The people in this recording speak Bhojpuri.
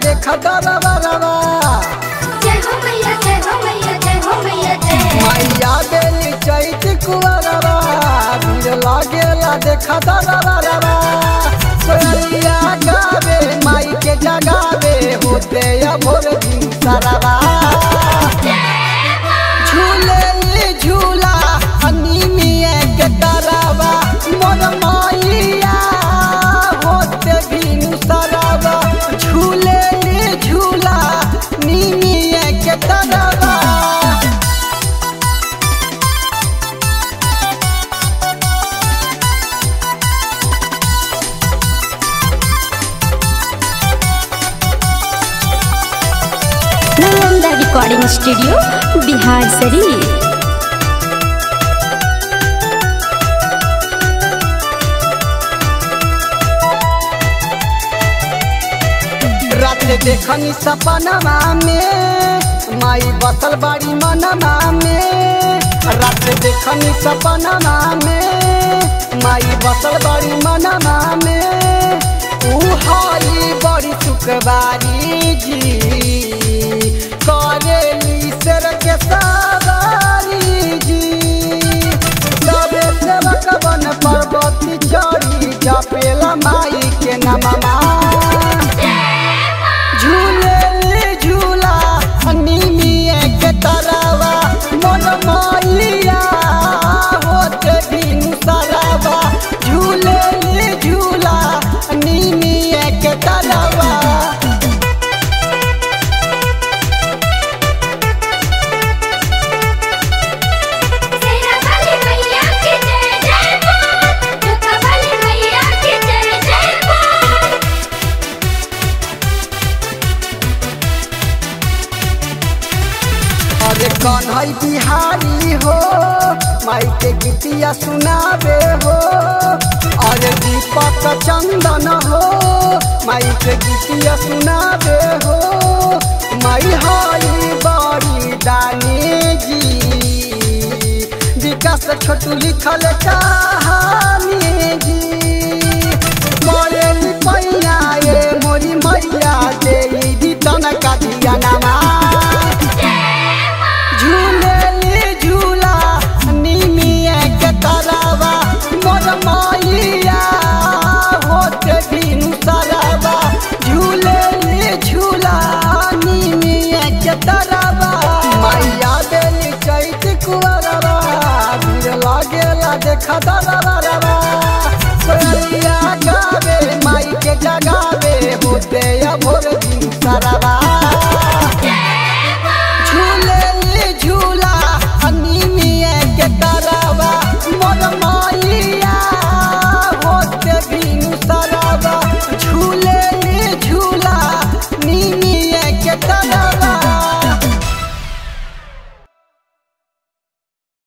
देखा दरबारवा। जय हो मैया जय हो मैया जय हो मैया जय। मैया बेली चैत कुंवरवा भीड़ लागेला देखा दरबारवा। कोयलिया गावे माई के जगावे होते भोर दिन सरवा। झूले झूला अनिमिया के तरवा मोर मैया होते दिन सरवा। झूले झूला निमिया के तरवा। Nalanda recording studio Bihar Sharif. रात देखनी सपनमा में माई बसल बाड़ी मनमा में। रात देखनी सपनमा में माई बसल बाड़ी मनमा में। उहाई बड़ी सुखबारी जी करेली शेर के सवारी जी। सबे सेवक बन पर्वती चढ़ी जपेला माई के नममा। झूले झूला निमिया के तरवा मोर मैया होते दिन सरवा। झूले झूला निमिया के तरवा। सेना वाली मैया की जय जय बोल। जोता वाली मैया की जय जय बोल। अरे कन्हई बिहारी हो माई के गीतिया सुनावे हो। अरे दीपक चंदन हो माई के गीतिया सुनावे हो। माई हई बड़ी दानी जी विकास छोटू लिखल कहानी जी। बड़े पैया ये मोरी मैया दे दी तनका दिया नमा। झूले झूला निमिया के तरवा मोर मैया होते दिन सरवा। झूले झूला निमिया के तरवा। मैया बेली चैत कुंवरवा भीड़ लागेला देखा दरबारवा।